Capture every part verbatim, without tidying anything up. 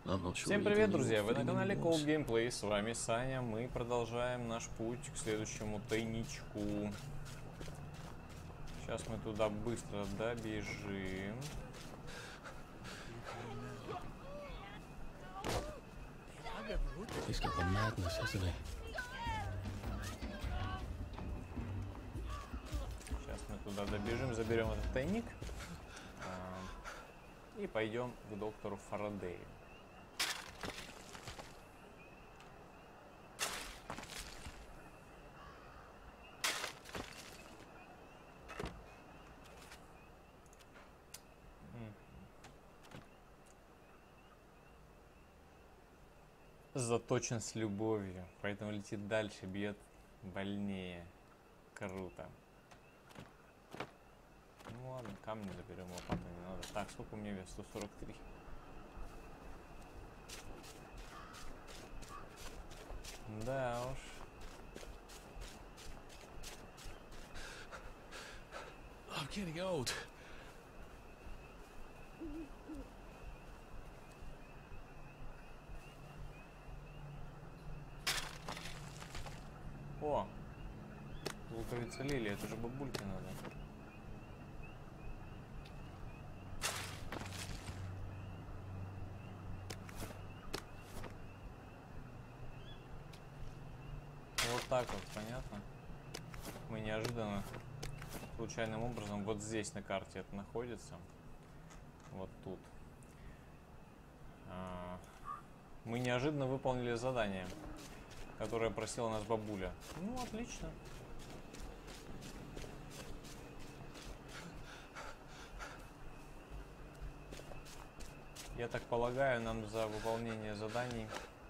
Всем привет, друзья! Вы на канале Cold Gameplay, с вами Саня. Мы продолжаем наш путь к следующему тайничку. Сейчас мы туда быстро добежим. Сейчас мы туда добежим, заберем этот тайник и пойдем к доктору Фарадею. Заточен с любовью, поэтому летит дальше, бьет больнее. Круто. Ну ладно, камни заберем, лопату не надо. Так, сколько у меня вес? сто сорок три. Да уж. I'm getting old. О, луковица лилии, это же бабульке надо. Вот так вот, понятно? Мы неожиданно, случайным образом, вот здесь на карте это находится. Вот тут. А, мы неожиданно выполнили задание, которая просила нас бабуля. Ну, отлично. Я так полагаю, нам за выполнение заданий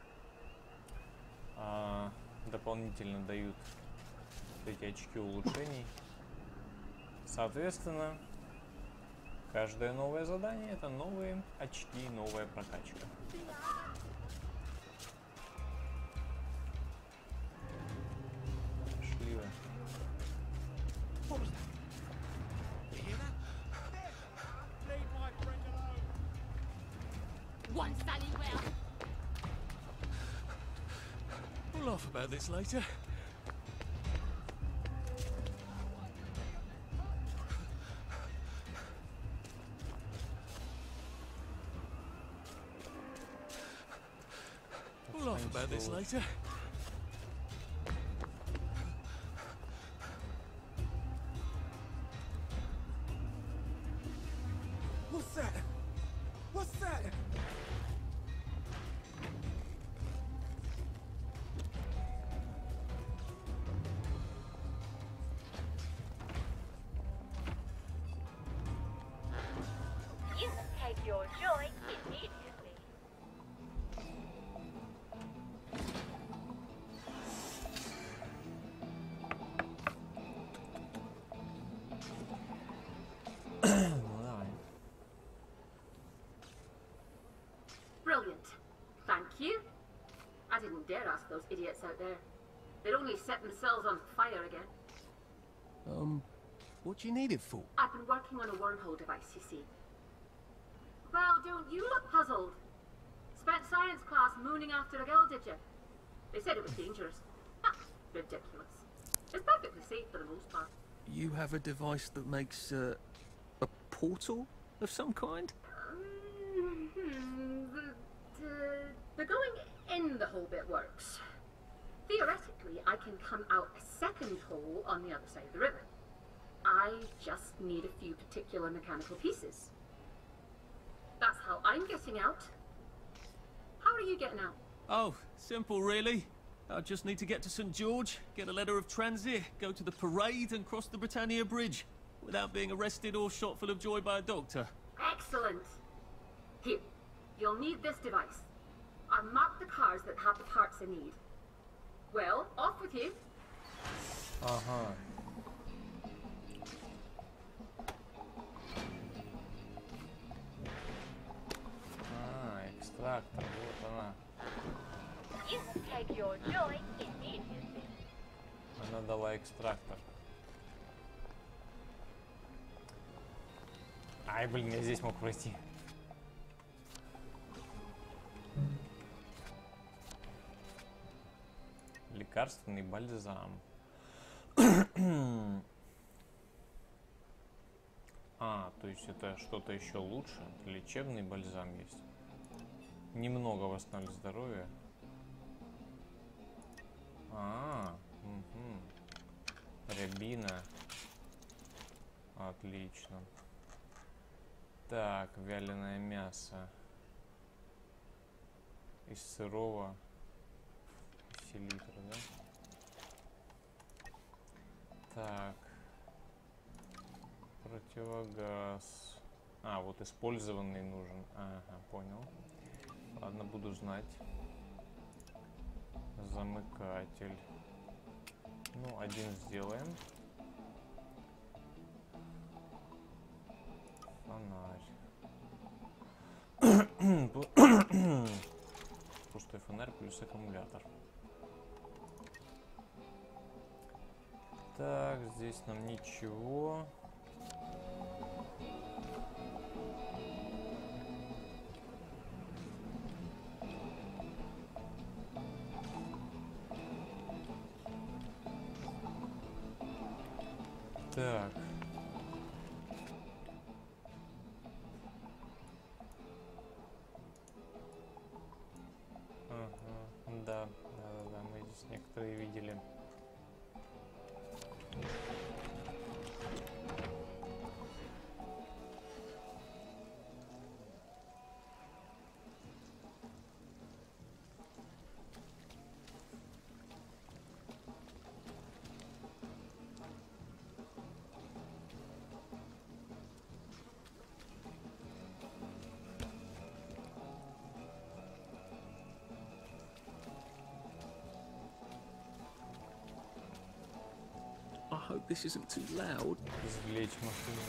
а, дополнительно дают эти очки улучшений. Соответственно, каждое новое задание — это новые очки, новая прокачка. We'll laugh about this later. We'll laugh about this later. What's that? What's that? You take your joy immediately. Brilliant. Thank you. I didn't dare ask those idiots out there. They'd only set themselves on fire again. Um, what do you need it for? I've been working on a wormhole device, you see. Well, don't you look puzzled? Spent science class mooning after a girl, did you? They said it was dangerous. Ah, ridiculous. It's perfectly safe for the most part. You have a device that makes uh, a portal of some kind? Um, hmm, the, the, the going in the hole bit works. Theoretically, I can come out a second hole on the other side of the river. I just need a few particular mechanical pieces. That's how I'm getting out. How are you getting out? Oh, simple really. I just need to get to Saint George, get a letter of transit, go to the parade and cross the Britannia Bridge without being arrested or shot full of joy by a doctor. Excellent. Here, you'll need this device. I've marked the cars that have the parts I need. Well, off with you. Ага. А, экстрактор, вот она. You take your joy immediately. Она дала экстрактор. Ай, блин, я здесь мог пройти. Лекарственный бальзам. А, то есть это что-то еще лучше. Лечебный бальзам есть. Немного восстановить здоровье. А, угу. Рябина. Отлично. Так, вяленое мясо. Из сырого селитра, да? Так. Противогаз. А, вот использованный нужен. Ага, понял. Ладно, буду знать. Замыкатель. Ну, один сделаем. Фонарь. Пустой фонарь плюс аккумулятор. Так, здесь нам ничего. Так. Ага, да, да, да, да, мы здесь некоторые видели. I hope this isn't too loud. Извлечь машину.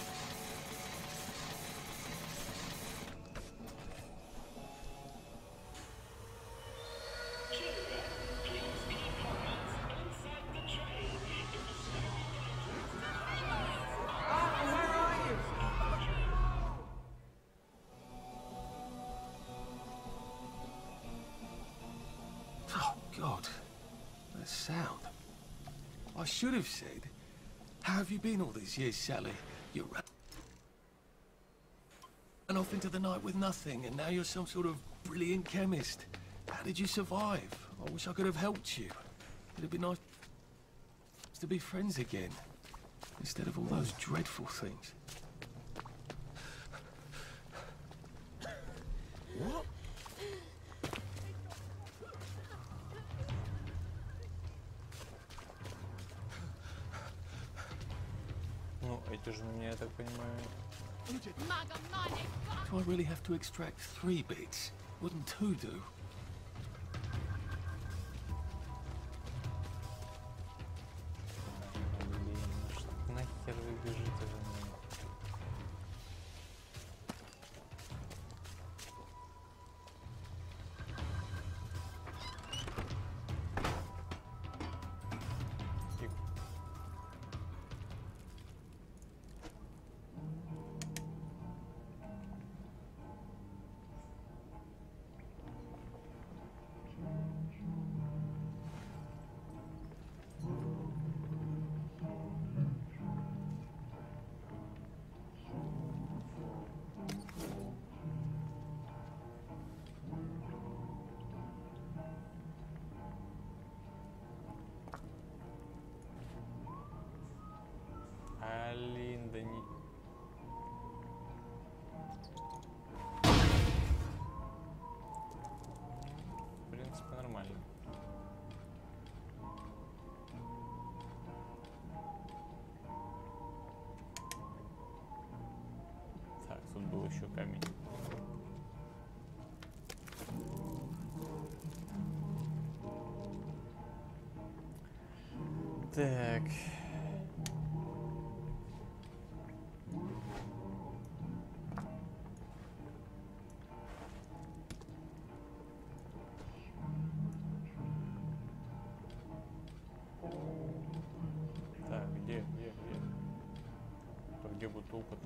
Oh, God. That sound. I should have said, how have you been all these years, Sally? You ran off into the night with nothing, and now you're some sort of brilliant chemist. How did you survive? I wish I could have helped you. It'd be nice to be friends again, instead of all those dreadful things. What? Ну, эти же на меня, я так понимаю. Do I really have to extract three bits? Wouldn't two do? Блин, ну что нахер вы бежите за мной? Тихо. Алин, да не... В принципе, нормально. Так, тут был еще камень. Так. Так, где, где, где? То где бутылка-то?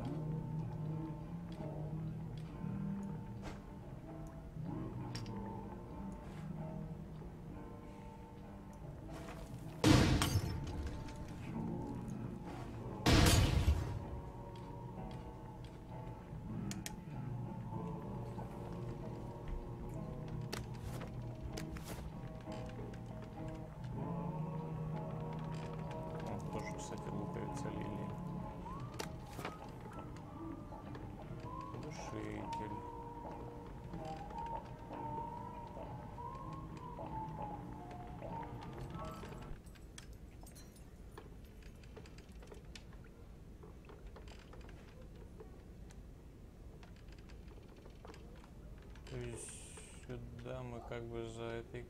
То есть сюда мы как бы за этой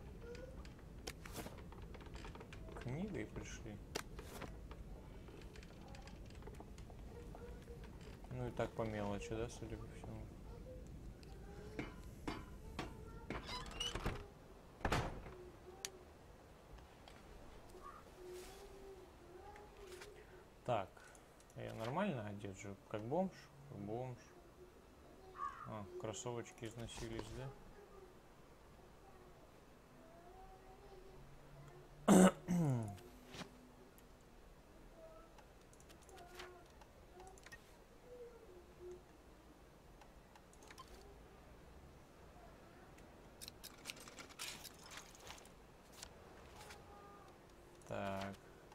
книгой пришли. Ну и так по мелочи, да, судя по всему. Так, я нормально одет же, как бомж, как бомж. А, кроссовочки износились, да? Так.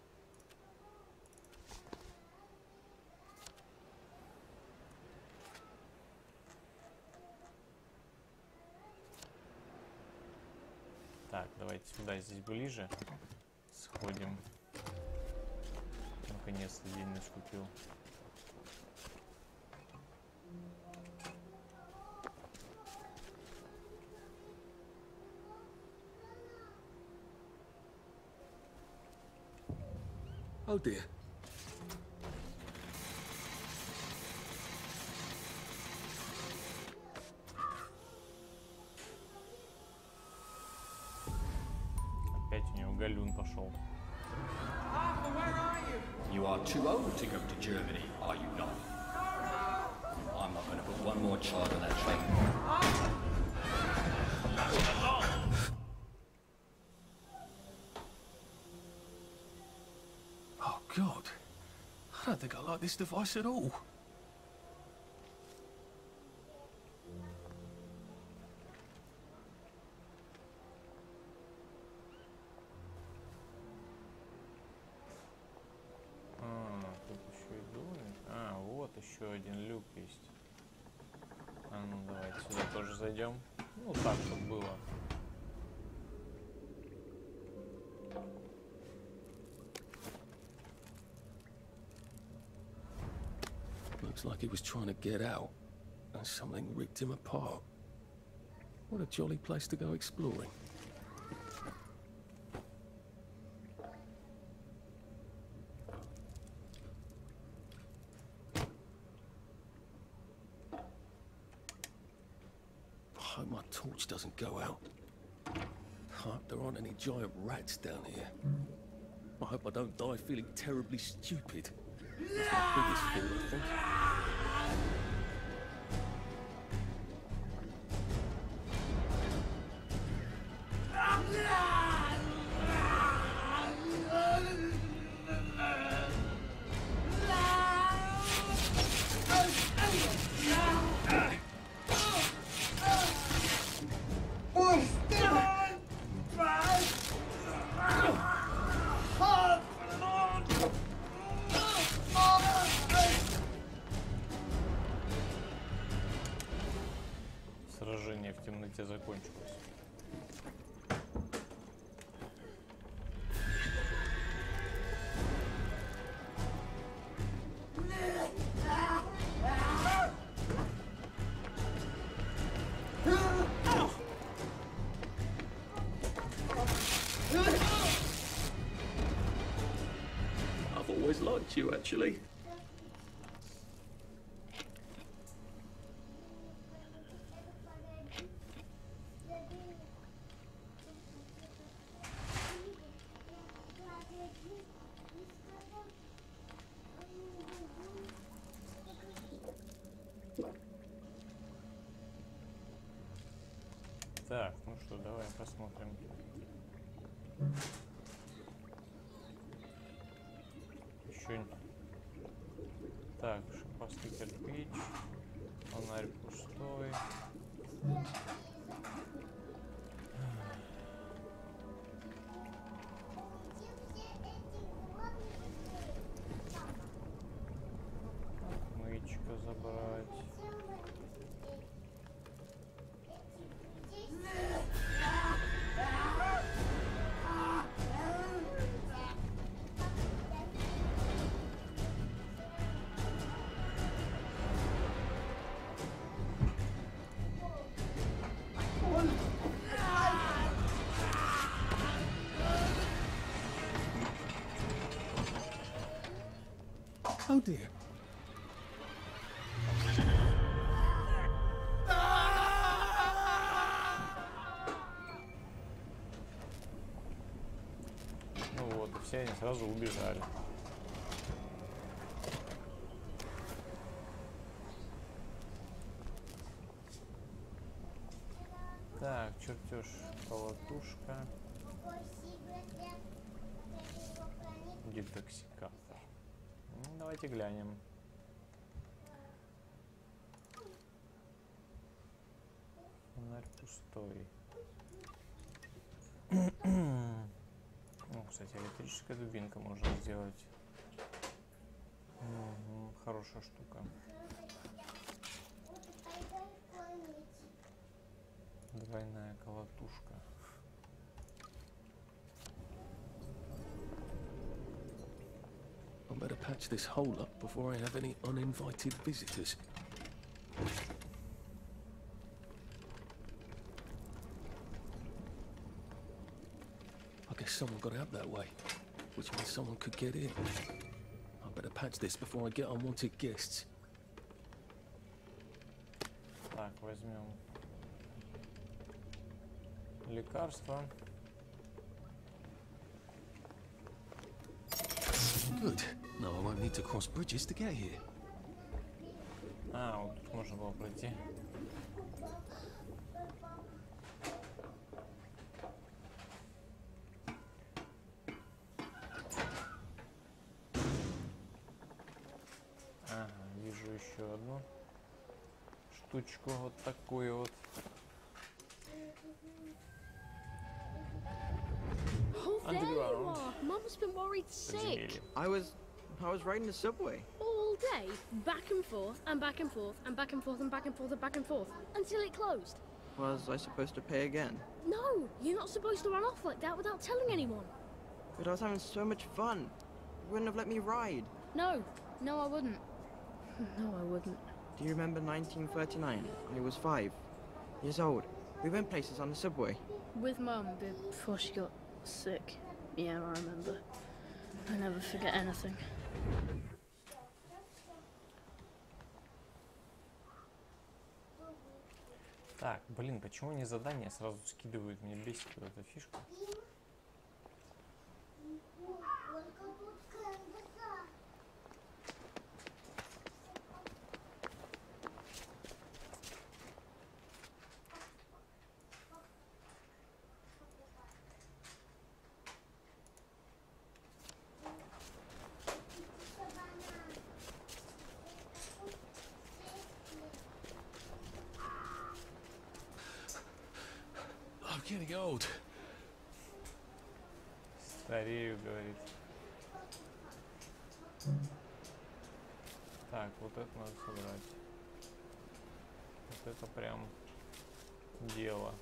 Так, давайте сюда, здесь ближе сходим. Наконец-то день наступил. Oh dear. Опять у него галюн пошел. You are too old to go to Germany, are you not? I'm not going to put one more child on that train. Oh God. I don't think I like this device at all. А, тут еще и домик. А, вот еще один люк есть. А ну давайте сюда тоже зайдем. Ну так, чтобы было. Looks like he was trying to get out, and something ripped him apart. What a jolly place to go exploring. I hope my torch doesn't go out. I hope there aren't any giant rats down here. I hope I don't die feeling terribly stupid. That's my biggest fear, I think. Сражение в темноте закончилось. I've always liked you, actually. Так, ну что, давай посмотрим. Еще. Так, шипастый кирпич. Фонарь пустой. Мычка забрать. Oh dear. Ну вот, все они сразу убежали. Так, чертеж, колотушка. Детоксикатор. Ну, давайте глянем. Фонарь пустой. Ну, кстати, электрическая дубинка можно сделать. Угу, хорошая штука. Двойная колотушка. I better patch this hole up before I have any uninvited visitors. I guess someone got out that way, which means someone could get in. I better patch this before I get unwanted guests. Так, возьмем лекарство. Good. No, I won't need to cross bridges to get here. А, вот тут можно было пройти. Ага, вижу еще одну штучку, вот такую вот. Oh, there you Underground. are. Mum's been worried sick. Подземелье. I was, I was riding the subway. All day, back and forth, and back and forth, and back and forth, and back and forth, and back and forth, until it closed. Was I supposed to pay again? No, you're not supposed to run off like that without telling anyone. But I was having so much fun. You wouldn't have let me ride. No, no, I wouldn't. No, I wouldn't. Do you remember nineteen thirty-nine? I was five years old. We went places on the subway. With Mum before she got sick. Yeah, I remember. I never forget anything. Так, блин, почему они задания сразу скидывают? Меня бесит вот эта фишка. I'm getting old. Старею, говорит. Так, вот это надо собрать. Вот это прям дело.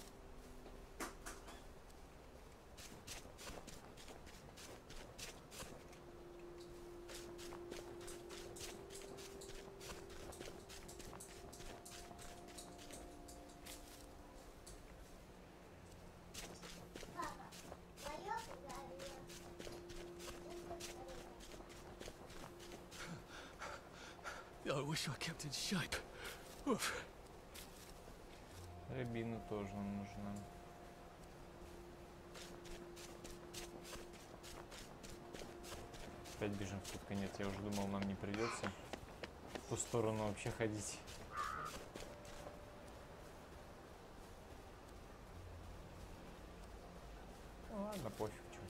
I wish I kept in shape. Oof. Рябина тоже нужна. Опять бежим в тот конец. Я уже думал, нам не придется в ту сторону вообще ходить. Ну ладно, пофиг. Чё.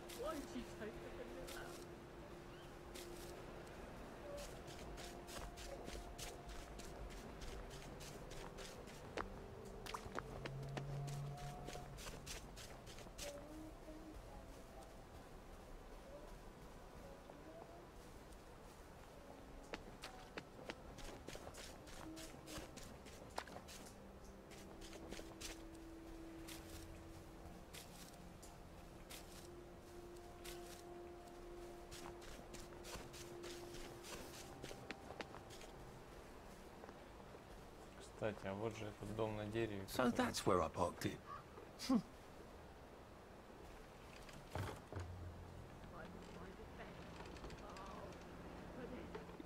Кстати, а вот же этот дом на дереве. So который- that's where I parked it.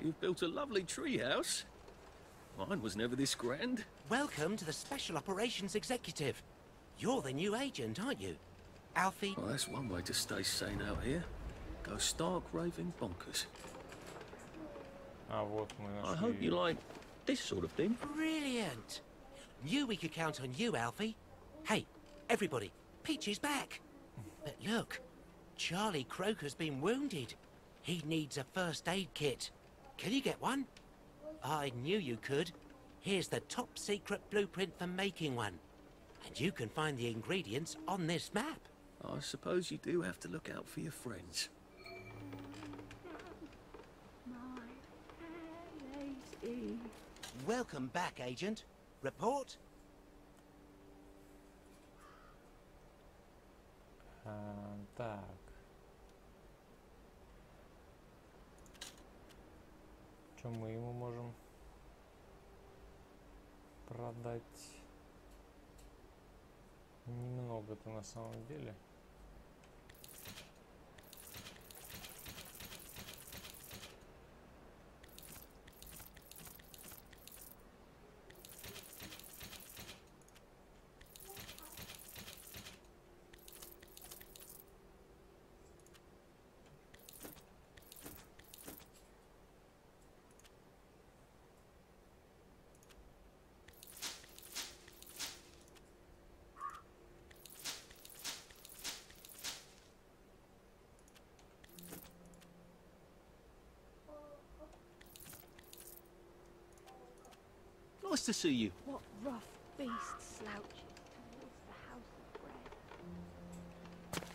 You've built a lovely treehouse. Mine was never this grand. Welcome to the Special Operations Executive. You're the new agent, aren't you? Alfie? Well, that's one way to stay sane out here. Go stark raving bonkers. А вот мы I hope you нашли. like this sort of thing. Brilliant. Knew we could count on you, Alfie. Hey, everybody, Peachy's back. But look, Charlie Croker's been wounded. He needs a first aid kit. Can you get one? I knew you could. Here's the top secret blueprint for making one. And you can find the ingredients on this map. I suppose you do have to look out for your friends. Welcome back, Agent. Report? А, так. Что мы ему можем продать? Немного-то на самом деле. Nice to see you. What rough beast slouches towards the house of bread?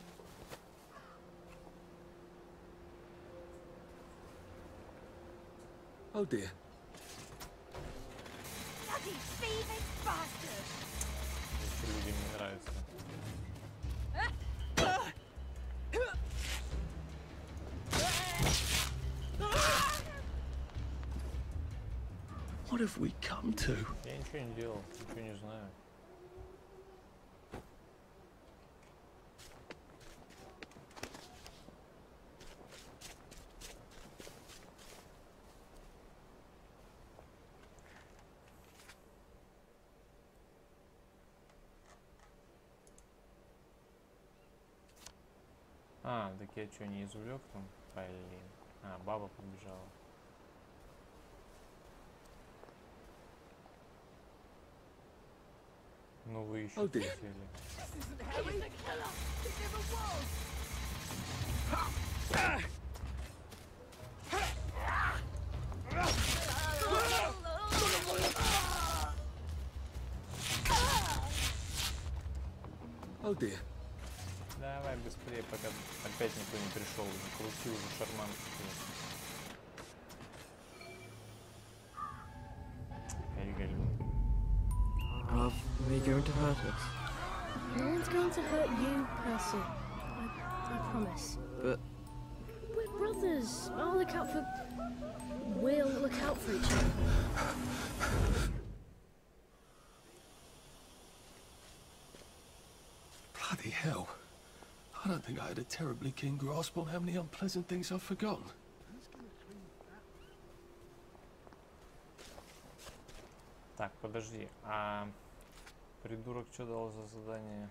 Oh dear. Bloody thieving bastard! Если людям не нравится. What have we come to? Я ничего не делал, ничего не знаю. А, так я что, не извлек там? Блин. А, баба побежала. Ну вы еще Oh dear. сели. This isn't Harry. He's a killer. He never was. Oh dear. Давай быстрее, пока опять никто не пришел. Закрути уже шарманку. Эльгаль. Are they going to hurt us? No one's going to hurt you, Percy. I, I promise. But We're brothers. I'll look out for... We'll look out for each other. Bloody hell. I don't think I had a terribly keen grasp on how many unpleasant things I've forgotten. Так, подожди, а придурок что дал за задание?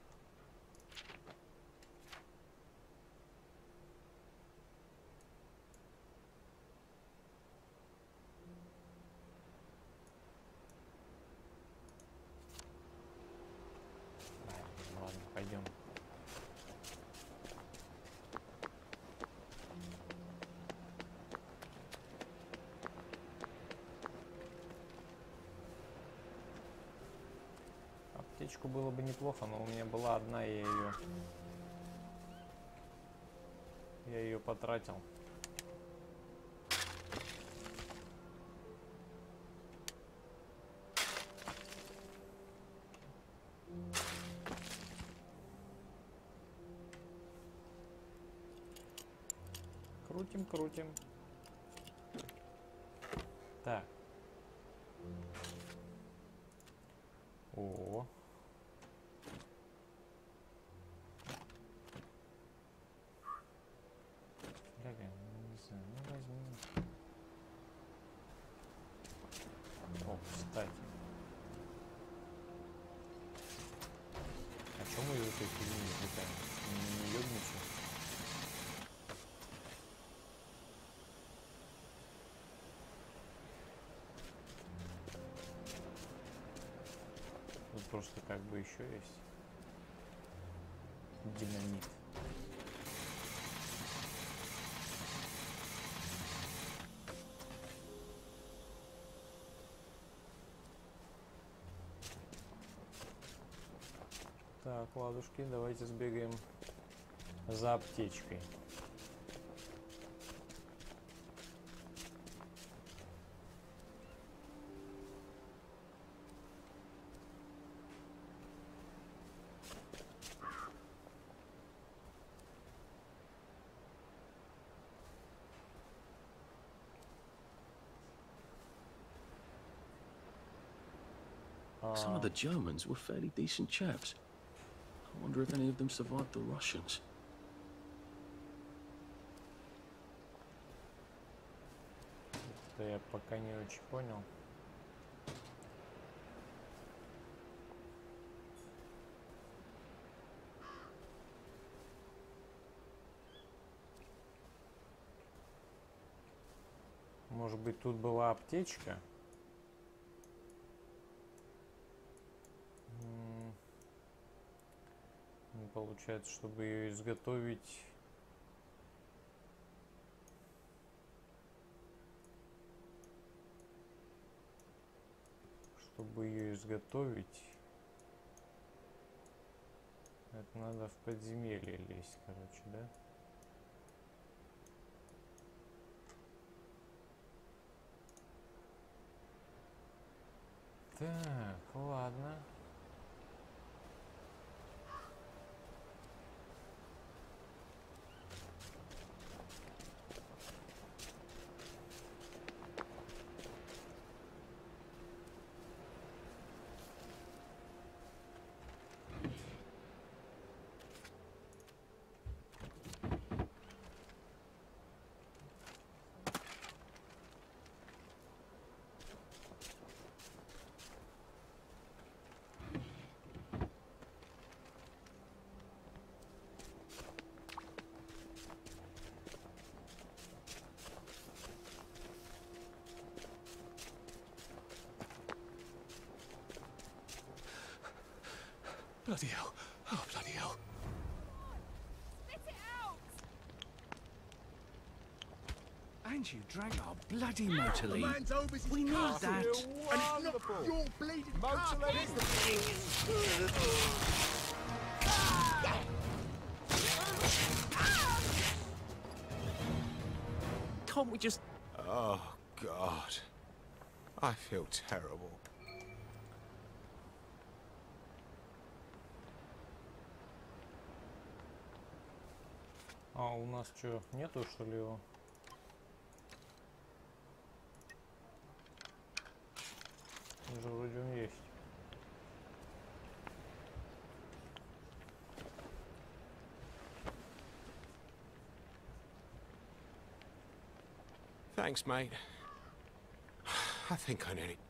Ладно, ладно, пойдем. Аптечку было бы неплохо, но у меня была одна, я ее... Я ее потратил. Крутим, крутим. Так. О. Ляга, не знаю, ну возьмем. Что мы из этой фигни извлекаем? Не ёбничаем. Тут просто как бы еще есть динамит. Так, ладушки, давайте сбегаем за аптечкой. Some of the Germans were fairly decent chaps. I wonder if any of them survived the Russians. Это я пока не очень понял. Может быть, тут была аптечка? Получается, чтобы ее изготовить, чтобы ее изготовить, это надо в подземелье лезть, короче, да? Так, ладно. Bloody hell. Oh, bloody hell. Spit it out! And you drag our bloody motor lead. We need that. And it's not your bleeding motor lead is the Can't we just... Oh, God. I feel terrible. А у нас что, нету что ли его? Уже вроде он есть. Thanks, mate. I think I need it.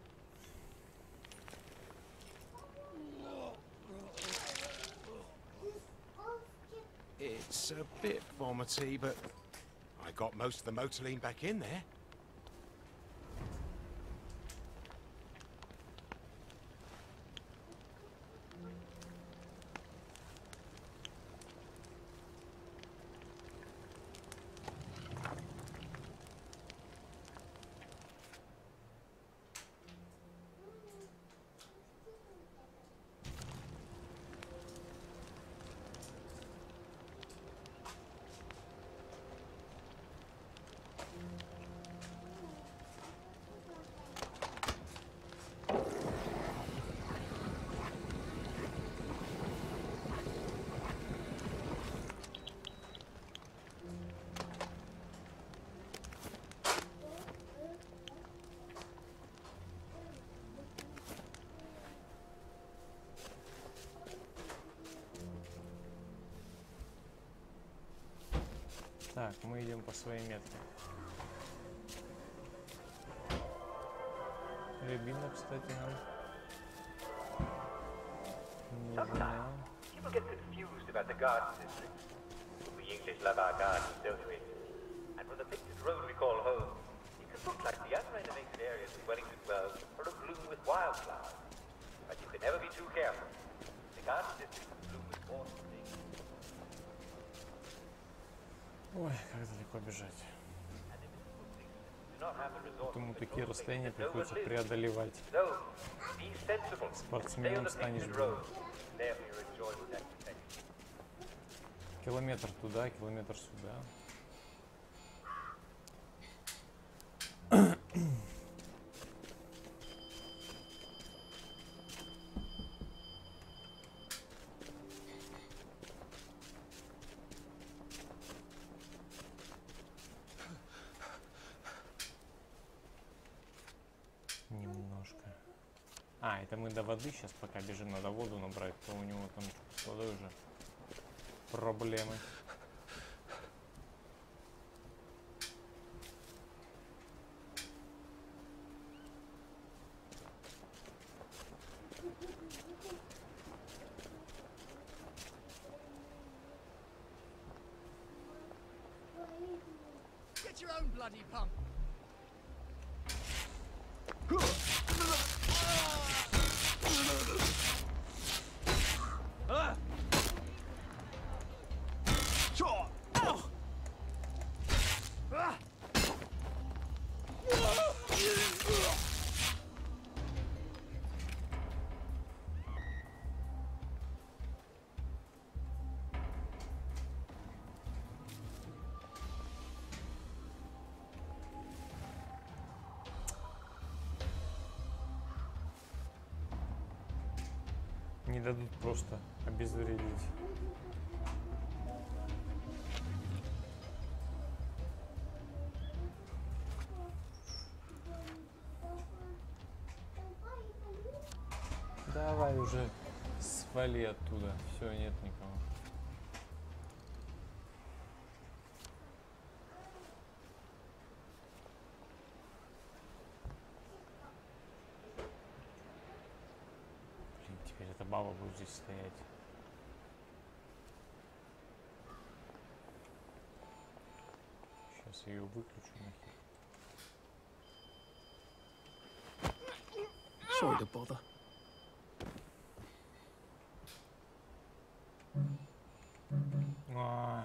It's a bit vomity, but I got most of the motoline back in there. Так, мы идем по своей метке. Рябина, кстати, нам нужна. get confused about the garden district. We English love our gardens, don't we? And from the pictured road we call home, it can look like the unrenovated areas of Wellington Wells are abloom with wildflowers. But you can never be too careful. The garden district is abloom with awesome things. Ой, как далеко бежать. Поэтому такие расстояния приходится преодолевать. Спортсменом станешь, блин. Километр туда, километр сюда. Немножко. А, это мы до воды сейчас пока бежим, надо воду набрать, то у него там с водой уже проблемы. Get your own bloody pump. Не дадут просто обезвредить. Давай уже свали оттуда. Все, нет никого. Теперь эта баба будет здесь стоять. Сейчас ее выключу нахер. Sorry to bother. А.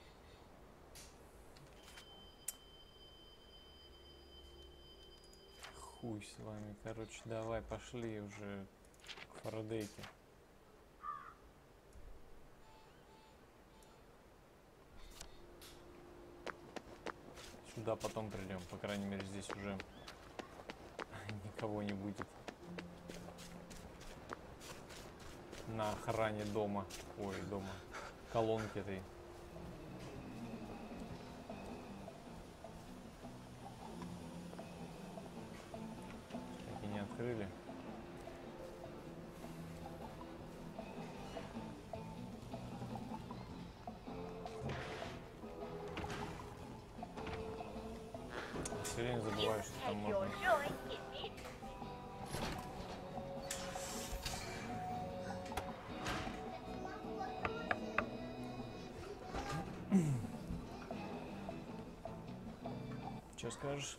Хуй с вами, короче, давай пошли уже к Фарадейке. Сюда потом придем, по крайней мере здесь уже никого не будет. На охране дома, ой, дома, колонки этой. Так и не открыли. Все время забываю, что там можно. Что скажешь?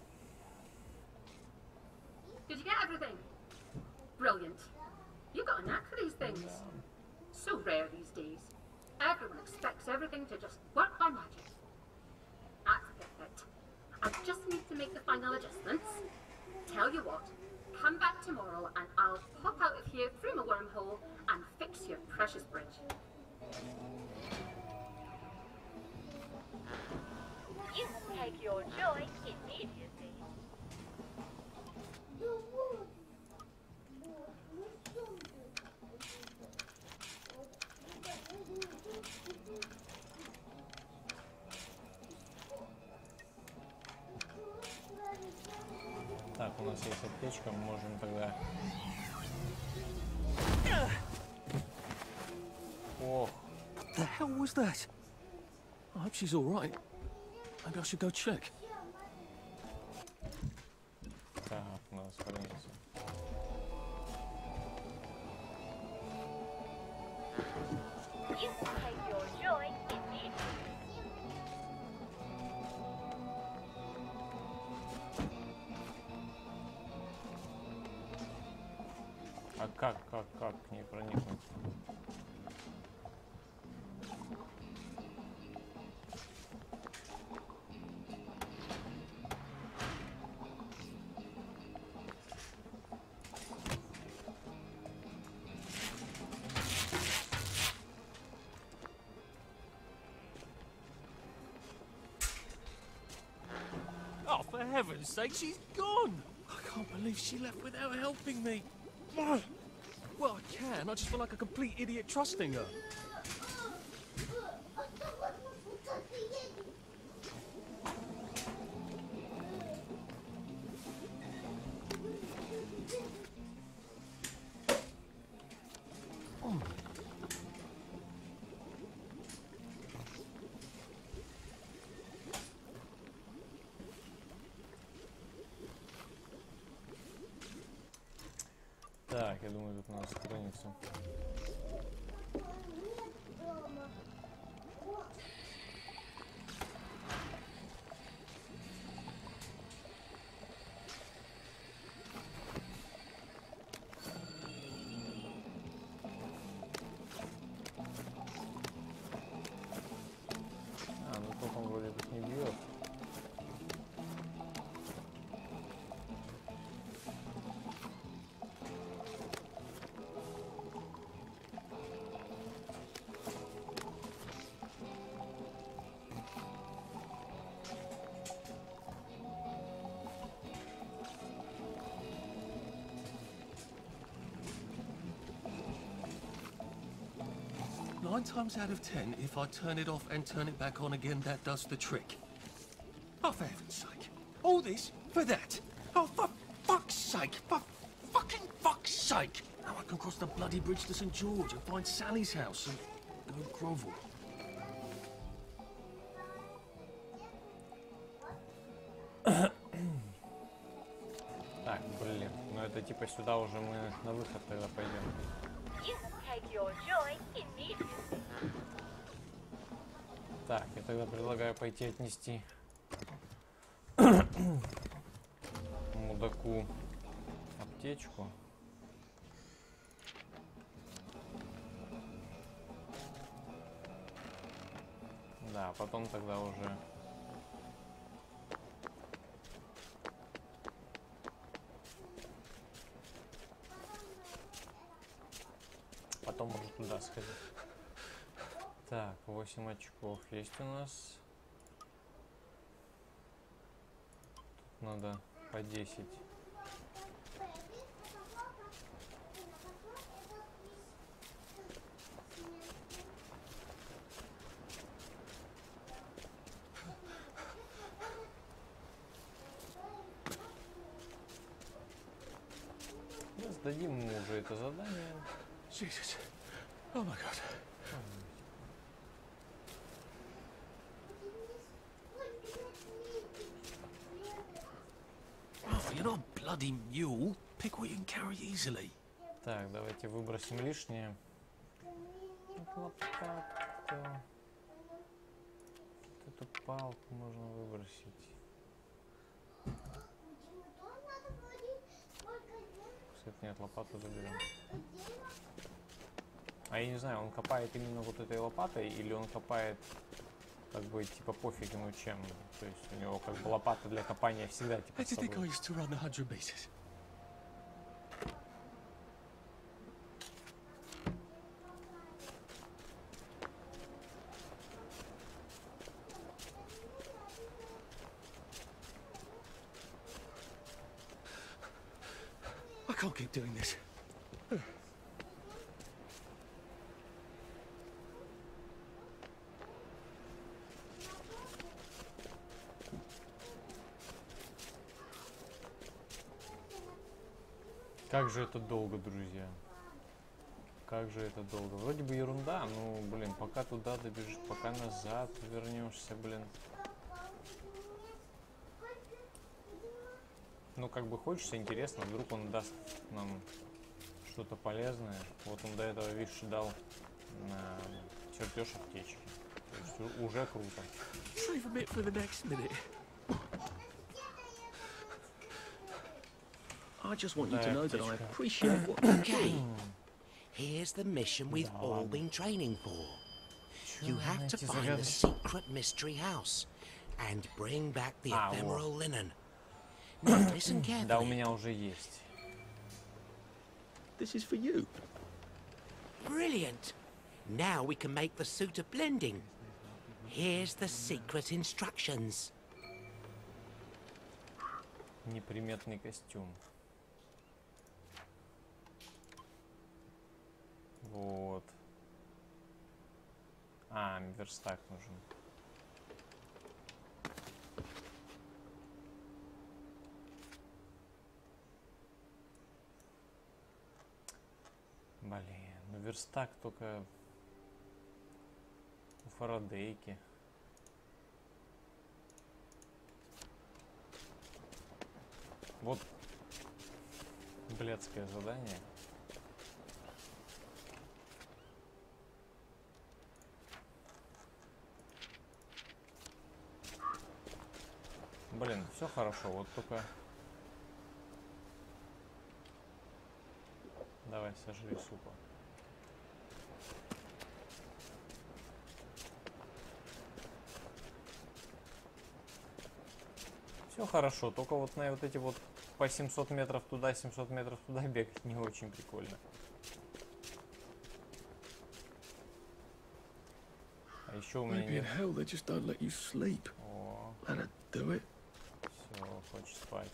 Did you get everything? Brilliant. You got a knack for these things. So rare these days. Everyone expects everything to just work by magic. That's perfect. I just need to make the final adjustments. Tell you what, come back tomorrow and I'll pop out of here through my wormhole and fix your precious bridge. You take your joy immediately. Так, у нас есть аптечка, мы можем тогда... Ох. The hell was that? I hope she's all right. Maybe I should go check. Так, у нас больница. как, как, как к ней проникнуть? Oh, for heaven's sake, she's gone! I can't believe she left without helping me. Well, I can. I just feel like a complete idiot trusting her. Так, я думаю, тут надо страницу. А, ну тут он вроде тут не бьет. Nine times out of ten, if I turn it off and turn it back on again, that does the trick. Oh, for heaven's sake. All this for that. Oh, for fuck's sake. For fucking fuck's sake. Now I can cross the bloody bridge to Saint George and find Sally's house and go grovel. Так, блин, ну это типа сюда уже мы на выход тогда пойдем. You take your joy immediately. Так, я тогда предлагаю пойти отнести мудаку аптечку. Да, потом тогда уже потом уже туда сходить. Так, восемь очков есть у нас. Тут надо по десять. Сдадим ему уже это задание. Jesus. Oh my god. Oh, you're not a bloody mule. Pick what you can carry easily. Так, давайте выбросим лишнее. Лопату. Эту палку можно выбросить. Кстати, нет, лопату заберем. А я не знаю, он копает именно вот этой лопатой или он копает как бы типа пофиг ему чем. То есть у него как бы лопата для копания всегда типа с собой. I can't keep doing this. Как же это долго, друзья. Как же это долго. Вроде бы ерунда, но, блин, пока туда добежишь, пока назад вернешься, блин. Ну, как бы хочется, интересно, вдруг он даст нам что-то полезное. Вот он до этого, видишь, дал на чертеж аптечки. То есть уже круто. Save a bit for the next minute. I just want you Да, to know that I птичка. appreciate what you Okay. do. Here's the mission we've Да all ладно. been training for. Чё, You have to найти find the загадочку? secret mystery house and bring back the А, вот. ephemeral linen. Now listen Да, у carefully. меня уже есть. This is for you. Brilliant. Now we can make the suit of blending. Here's the secret instructions. Неприметный костюм. Вот. А, верстак нужен. Блин, ну верстак только у Фарадейки. Вот блядское задание. Блин, все хорошо, вот только... Давай, сожри супа. Все хорошо, только вот на вот эти вот по семьсот метров туда, семьсот метров туда бегать не очень прикольно. А еще у меня Maybe in нет... hell they just don't let you sleep. О, That'd do it. все, хочешь спать.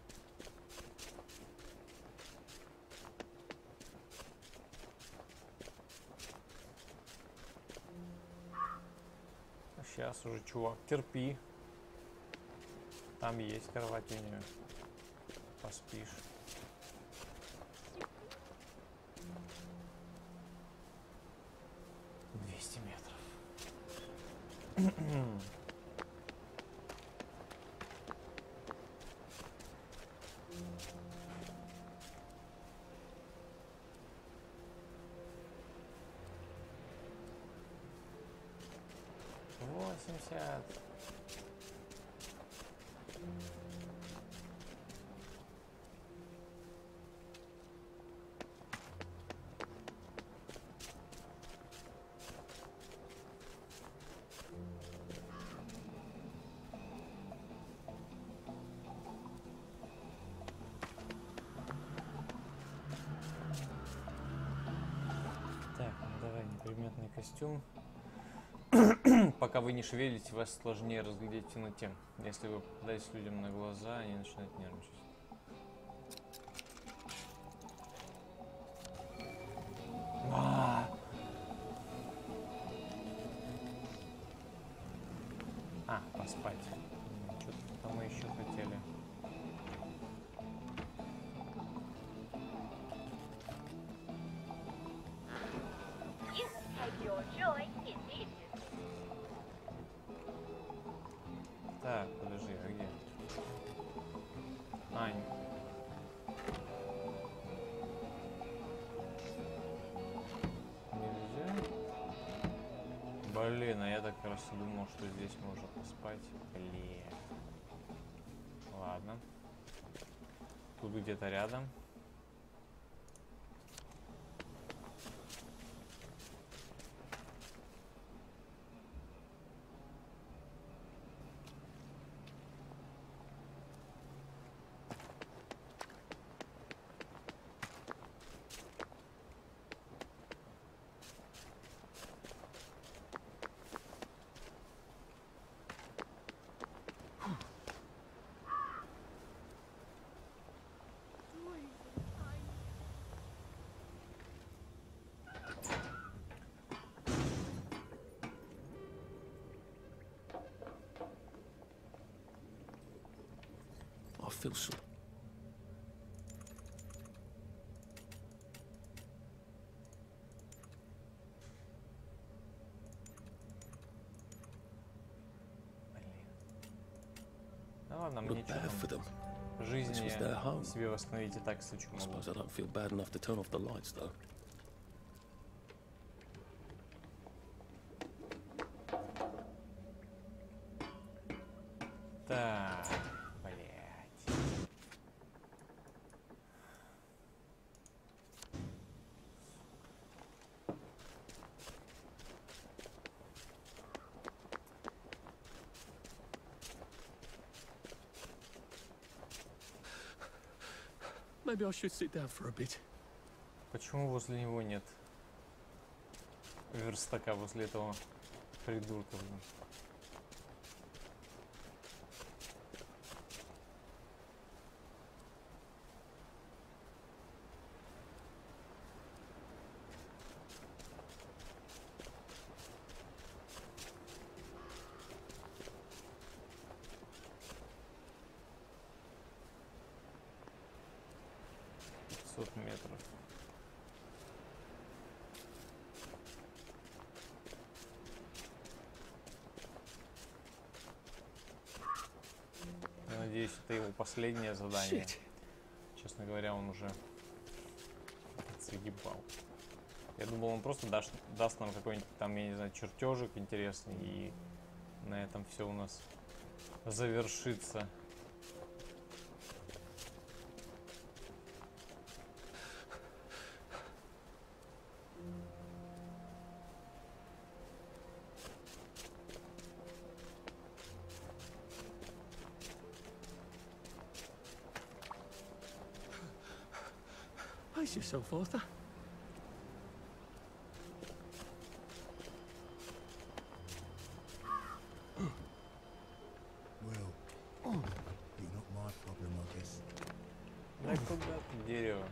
Сейчас уже, чувак, терпи. Там есть кровать у нее. Поспишь. двести метров. восемьдесят. Так, ну давай неприметный костюм. Пока вы не шевелите, вас сложнее разглядеть в темноте. Если вы попадаетесь людям на глаза, они начинают нервничать. А, а поспать. Что-то мы еще хотели. You take your joy in this. Так, подожди, а где? А, не- нельзя? Блин, а я так раз и думал, что здесь можно поспать. Блин. Ладно. Тут где-то рядом. I feel so. Ну ладно, Look мне что bad for them. там жизни This was their home. себе восстановить и так случай I могу. suppose I don't feel bad enough to turn off the lights, though. Так, блять. Maybe I should sit down for a bit. Почему возле него нет верстака, возле этого придурка, блин? пятьсот метров. Я надеюсь, это его последнее задание. Shit. Честно говоря, он уже заебал. Я думал, он просто даст, даст нам какой-нибудь там, я не знаю, чертежик интересный, и на этом все у нас завершится. Pace yourself, Arthur. Well, you're not my problem, I guess. Да куда ты, дерево?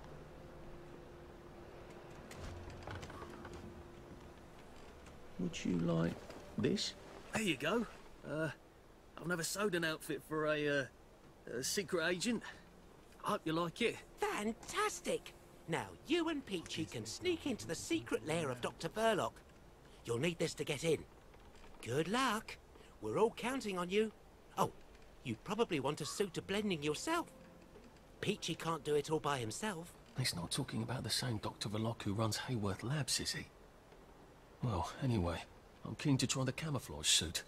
Would you like this? There you go. Uh, I've never sewed an outfit for a, uh, a secret agent. I hope you like it. Fantastic! Now, you and Peachy can sneak into the secret lair of Doctor Verloc. You'll need this to get in. Good luck. We're all counting on you. Oh, you probably want a suit of blending yourself. Peachy can't do it all by himself. He's not talking about the same Doctor Verloc who runs Hayworth Labs, is he? Well, anyway, I'm keen to try the camouflage suit.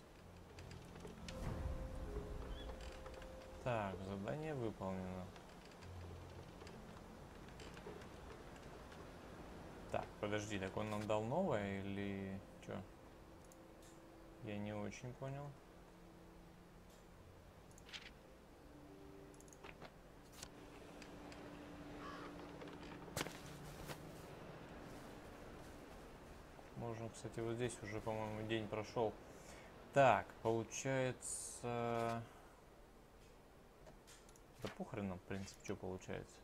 Так, задание выполнено. Так, подожди, так он нам дал новое или что? Я не очень понял. Можно, кстати, вот здесь уже, по-моему, день прошел. Так, получается... Да похрен нам, в принципе, что получается.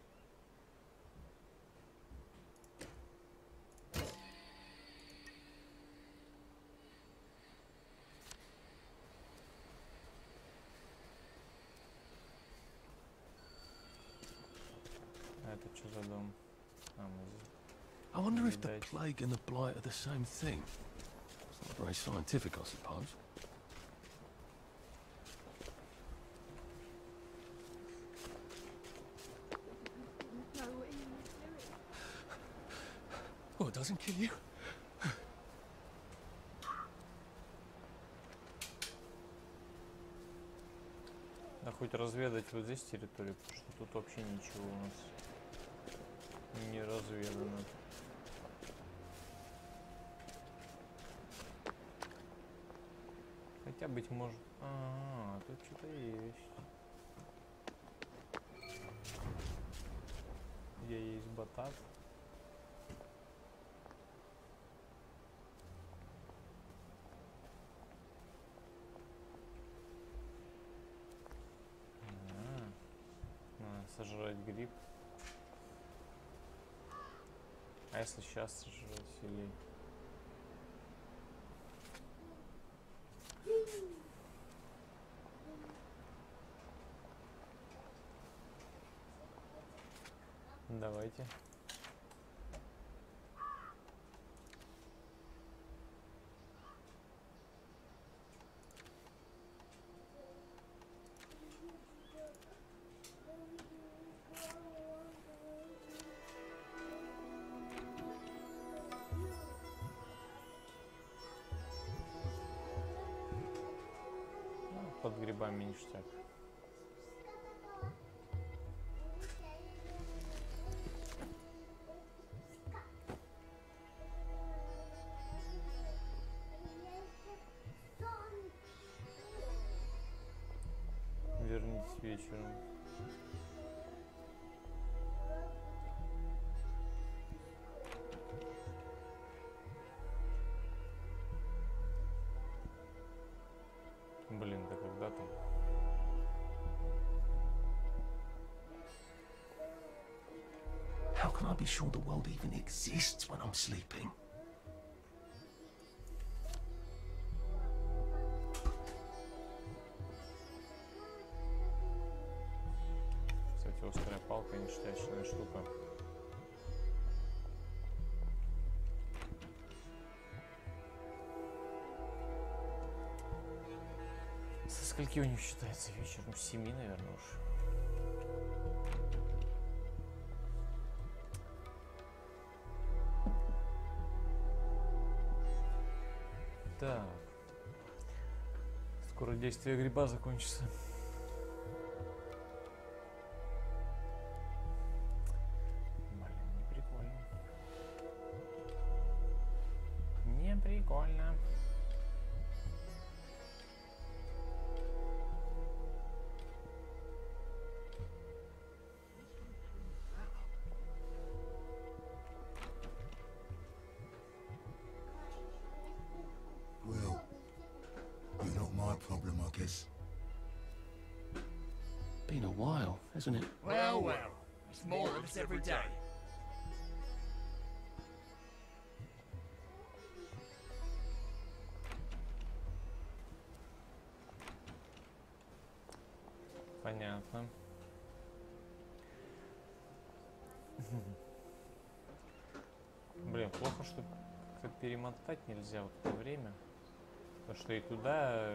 А это что за дом? А, мы здесь. I wonder if the plague and the blight are the same thing. It's not very scientific, I suppose. Oh, it doesn't kill you. Да хоть разведать вот здесь территорию, потому что тут вообще ничего у нас не разведано. Хотя, быть может... А, -а, -а тут что-то есть. Где есть батат. А, надо сожрать гриб. А если сейчас сожрать или... Давайте. Ну, под грибами ништяк. Вернитесь вечером. can I be sure the world even exists when I'm sleeping? Кстати, острая палка ништячная штука. Со скольки у них считается вечер? Ну, с семи, наверное, уж. Так. Скоро действие гриба закончится. Блин, не прикольно. Не прикольно. Well, you're not my problem, I guess. Been a while, hasn't it? Well, well. It's more of us every day. Понятно. Блин, плохо, что как-то перемотать нельзя вот это время. Потому что и туда...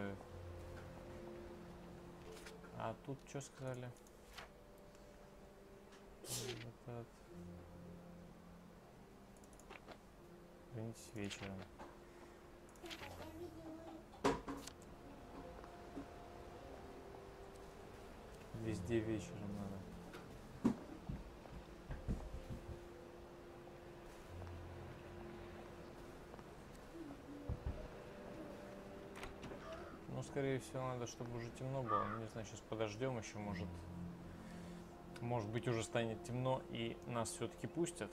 А тут что сказали? Этот... Вернитесь вечером. Везде вечером надо. Ну, скорее всего, надо, чтобы уже темно было. Не знаю, сейчас подождем еще, может. Может быть, уже станет темно и нас все-таки пустят.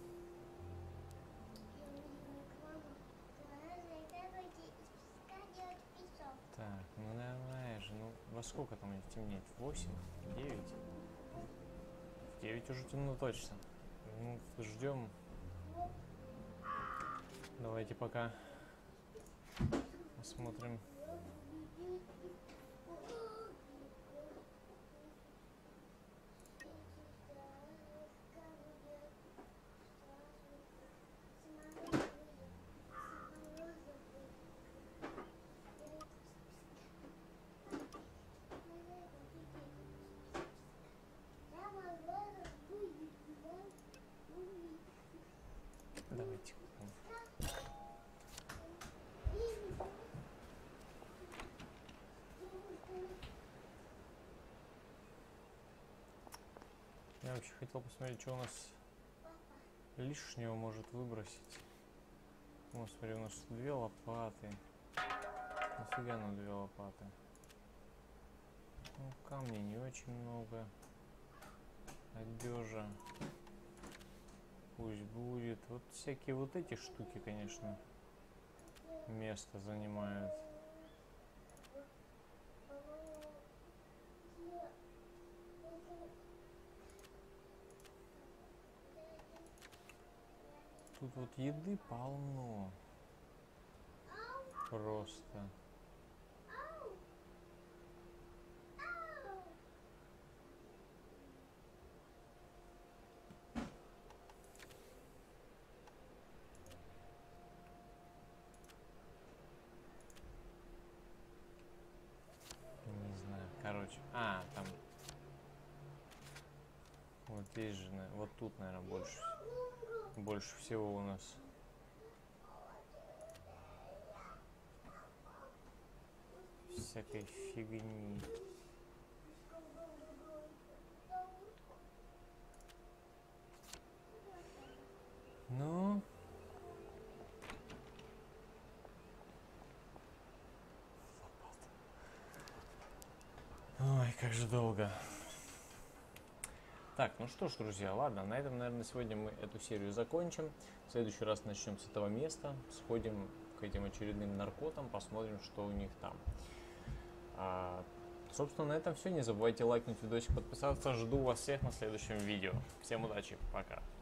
Так, ну давай же, ну во сколько там темнеет? восемь? девять? В девять уже темно точно. Ну, ждем. Давайте пока посмотрим. Давайте. Я вообще хотел посмотреть, что у нас лишнего может выбросить. Вот, смотри, у нас две лопаты. Нафига нам две лопаты? Ну, камней не очень много. Одежа. Пусть будет. Вот всякие вот эти штуки, конечно, место занимают. Тут вот еды полно. Просто. Не знаю, короче. А, там. Вот здесь же, вот тут, наверное, больше. Больше всего у нас. Всякой фигни. Ну. Ой, как же долго. Так, ну что ж, друзья, ладно, на этом, наверное, сегодня мы эту серию закончим. В следующий раз начнем с этого места, сходим к этим очередным наркотам, посмотрим, что у них там. А, собственно, на этом все. Не забывайте лайкнуть видосик, подписаться. Жду вас всех на следующем видео. Всем удачи, пока.